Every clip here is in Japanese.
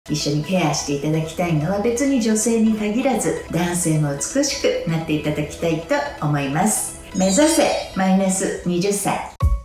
一緒にケアしていただきたいのは別に女性に限らず男性も美しくなっていただきたいと思います。目指せマイナス20歳。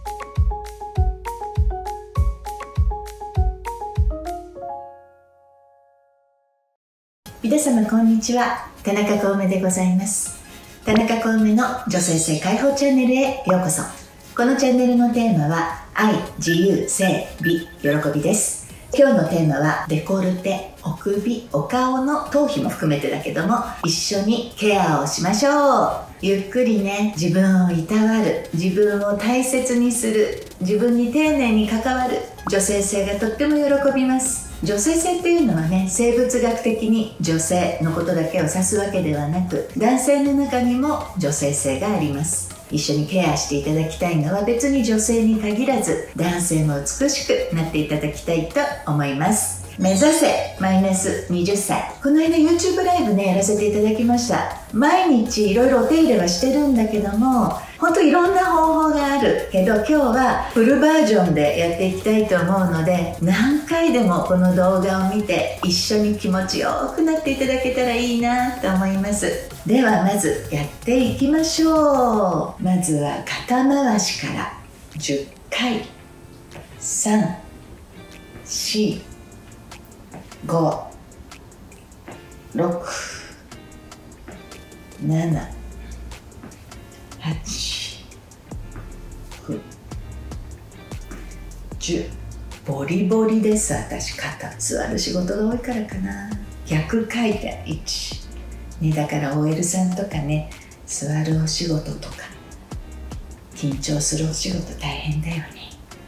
皆様こんにちは、田中小梅でございます。田中小梅の女性性解放チャンネルへようこそ。このチャンネルのテーマは愛、自由、性、美、喜びです。今日のテーマはデコルテ、お首、お顔の頭皮も含めてだけども、一緒にケアをしましょう。ゆっくりね、自分をいたわる、自分を大切にする、自分に丁寧に関わる女性性がとっても喜びます。女性性っていうのはね、生物学的に女性のことだけを指すわけではなく、男性の中にも女性性があります。一緒にケアしていただきたいのは別に女性に限らず男性も美しくなっていただきたいと思います。目指せマイナス20歳。この間 YouTube ライブねやらせていただきました。毎日いろいろお手入れはしてるんだけども、ほんといろんな方法があるけど、今日はフルバージョンでやっていきたいと思うので、何回でもこの動画を見て一緒に気持ちよくなっていただけたらいいなと思います。ではまずやっていきましょう。まずは肩回しから10回。3、4、5、6、7、8、9、10。ボリボリです。私肩座る仕事が多いからかな。逆回転1、2。だから OL さんとかね、座るお仕事とか緊張するお仕事大変だよね。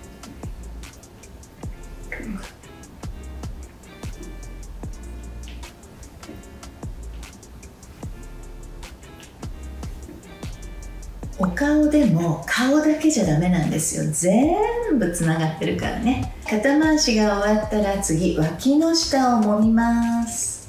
お顔でも顔だけじゃダメなんですよ。全部つながってるからね。肩回しが終わったら次脇の下を揉みます。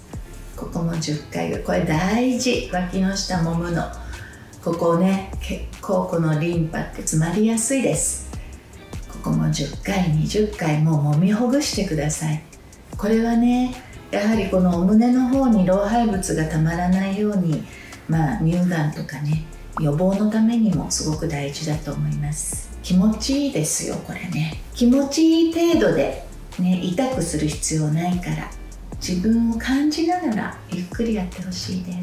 ここも10回。これ大事。脇の下揉むの。ここね、結構このリンパって詰まりやすいです。ここも10回20回もう揉みほぐしてください。これはね、やはりこのお胸の方に老廃物がたまらないように、乳がんとかね、予防のためにもすごく大事だと思います。気持ちいいですよ、これね。気持ちいい程度で、ね、痛くする必要ないから、自分を感じながらゆっくりやってほしいです。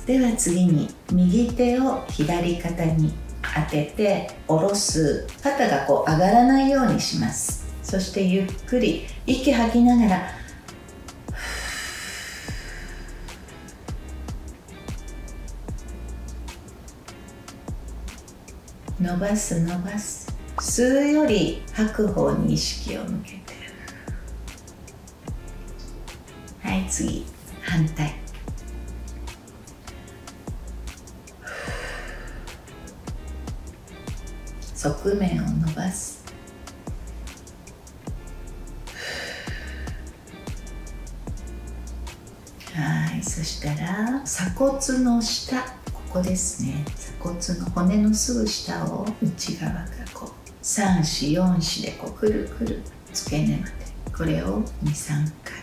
では次に右手を左肩に当てて下ろす。肩がこう上がらないようにします。そしてゆっくり息吐きながら伸ばす伸ばす。吸うより吐く方に意識を向けて。はい、次反対。側面を伸ばす。はい、そしたら鎖骨の下、ここですね。鎖骨の骨のすぐ下を内側からこう3、4、4、4でこうくるくる付け根まで。これを2、3回。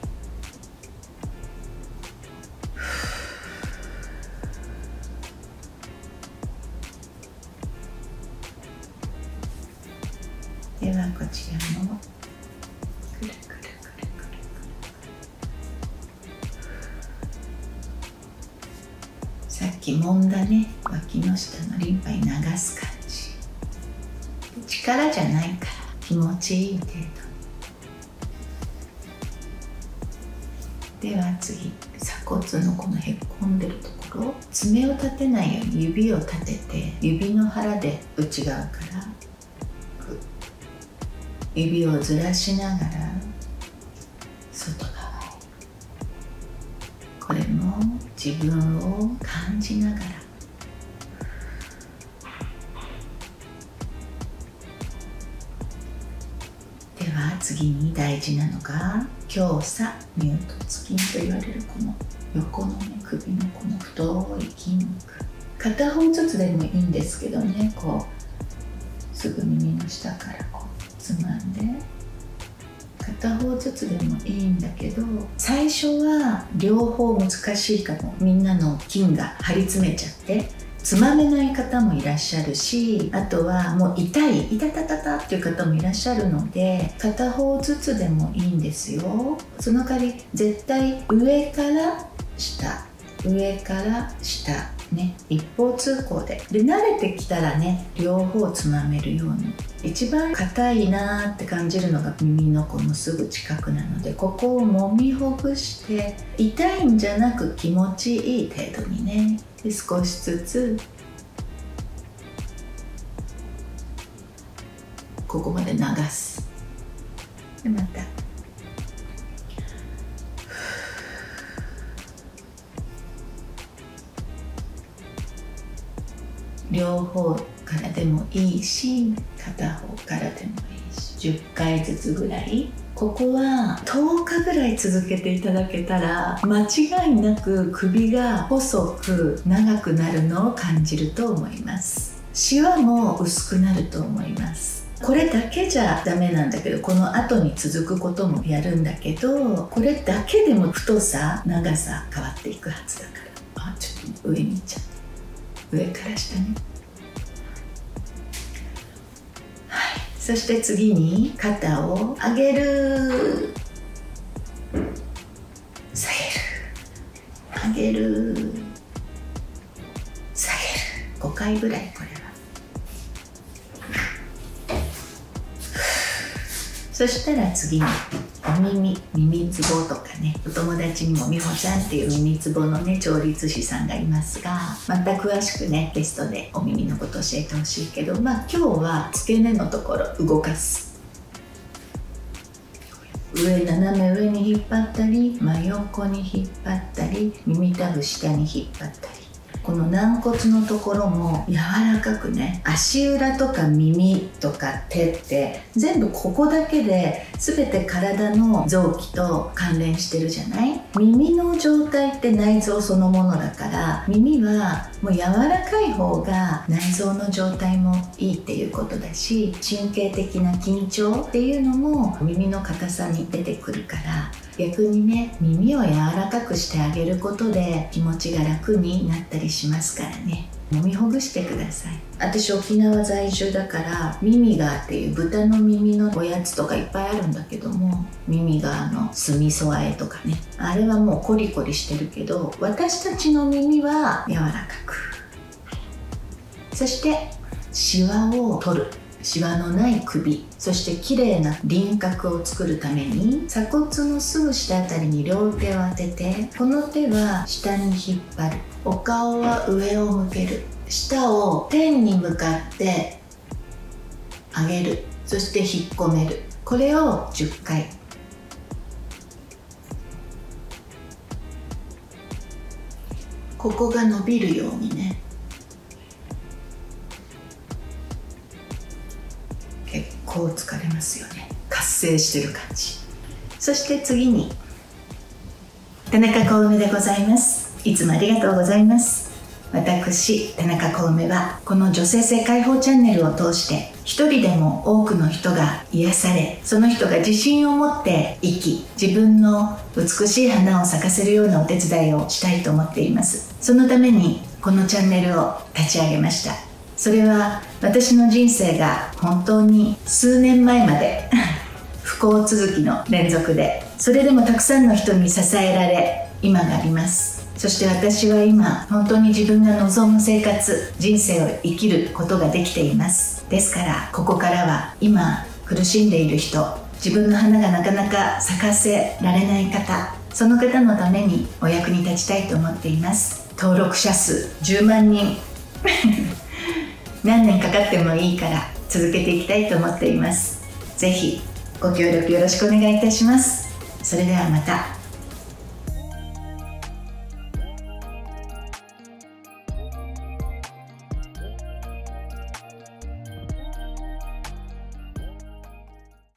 ではこちらもくるくるくるくるくる。さっき揉んだね、脇の下のリンパに流す感じ。力じゃないから気持ちいい程度。では次、鎖骨のこのへっこんでるところ、爪を立てないように指を立てて、指の腹で内側から指をずらしながら外側へ。これも自分を感じながら。では次に大事なのが胸鎖乳突筋と言われるこの横のね、首のこの太い筋肉。片方ずつでもいいんですけどね、こうすぐ耳の下からこうつまんで、片片方ずつでもいいんだけど、最初は両方難しいかも。みんなの筋が張り詰めちゃってつまめない方もいらっしゃるし、あとはもう痛たたたっていう方もいらっしゃるので、片方ずつでもいいんですよ。その代わり絶対上から下上から下ね、一方通行で慣れてきたらね、両方つまめるように。一番硬いなーって感じるのが耳のこのすぐ近くなので、ここを揉みほぐして、痛いんじゃなく気持ちいい程度にね、で少しずつここまで流す。でまた両方からでもいいし、片方からでもいいし、10回ずつぐらい。ここは10日ぐらい続けていただけたら、間違いなく首が細く長くなるのを感じると思います。シワも薄くなると思います。これだけじゃダメなんだけど、この後に続くこともやるんだけど、これだけでも太さ長さ変わっていくはずだから。ちょっと上に行っちゃった。上から下ね。はい、そして次に肩を上げる、下げる、上げる、下げる。5回ぐらいこれは。そしたら次に耳つぼとかね、お友達にも美穂ちゃんっていう耳つぼのね調律師さんがいますが、また詳しくねゲストでお耳のこと教えてほしいけど、今日は付け根のところ動かす。斜め上に引っ張ったり、真横に引っ張ったり、耳たぶ下に引っ張ったり、この軟骨のところも柔らかくね。足裏とか耳とか手って全部ここだけで全て体の臓器と関連してるじゃない。耳の状態って内臓そのものだから、耳はもう柔らかい方が内臓の状態もいいっていうことだし、神経的な緊張っていうのも耳の硬さに出てくるから、逆にね、耳を柔らかくしてあげることで気持ちが楽になったりしますからね。揉みほぐしてください。私沖縄在住だから、ミミガーっていう豚の耳のおやつとかいっぱいあるんだけども、ミミガーの酢味噌和えとかね、あれはもうコリコリしてるけど、私たちの耳は柔らかく。そしてシワを取る。シワのない首、そして綺麗な輪郭を作るために、鎖骨のすぐ下あたりに両手を当てて、この手は下に引っ張る。お顔は上を向ける。舌を天に向かって上げる。そして引っ込める。これを10回。ここが伸びるようにね。結構疲れますよね。活性してる感じ。そして次に、田中小梅でございます。いつもありがとうございます。私田中小梅はこの女性性解放チャンネルを通して、一人でも多くの人が癒され、その人が自信を持って生き、自分の美しい花を咲かせるようなお手伝いをしたいと思っています。そのためにこのチャンネルを立ち上げました。それは私の人生が本当に数年前まで不幸続きの連続で、それでもたくさんの人に支えられ今があります。そして私は今本当に自分が望む生活、人生を生きることができています。ですからここからは今苦しんでいる人、自分の花がなかなか咲かせられない方、その方のためにお役に立ちたいと思っています。登録者数10万人何年かかってもいいから続けていきたいと思っています。ぜひご協力よろしくお願いいたします。それではまた。